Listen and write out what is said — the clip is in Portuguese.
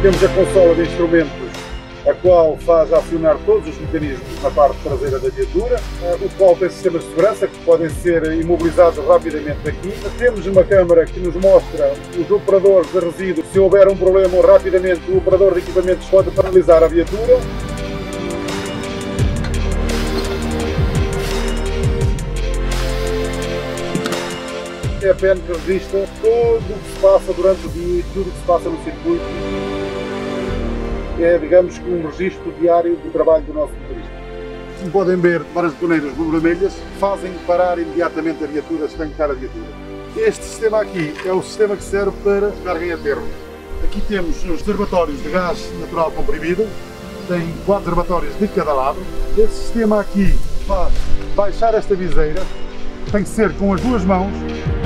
Temos a consola de instrumentos, a qual faz acionar todos os mecanismos na parte traseira da viatura, o qual tem sistemas de segurança que podem ser imobilizados rapidamente aqui. Temos uma câmara que nos mostra os operadores de resíduos. Se houver um problema, rapidamente o operador de equipamentos pode paralisar a viatura. É a PEN que registra tudo o que se passa durante o dia e tudo o que se passa no circuito. É, digamos que um registro diário do trabalho do nosso motorista. Como podem ver, várias betoneiras vermelhas fazem parar imediatamente a viatura se tem que estar a viatura. Este sistema aqui é o sistema que serve para descarga em aterro. Aqui temos os reservatórios de gás natural comprimido, tem 4 reservatórios de cada lado. Este sistema aqui faz baixar esta viseira, tem que ser com as duas mãos.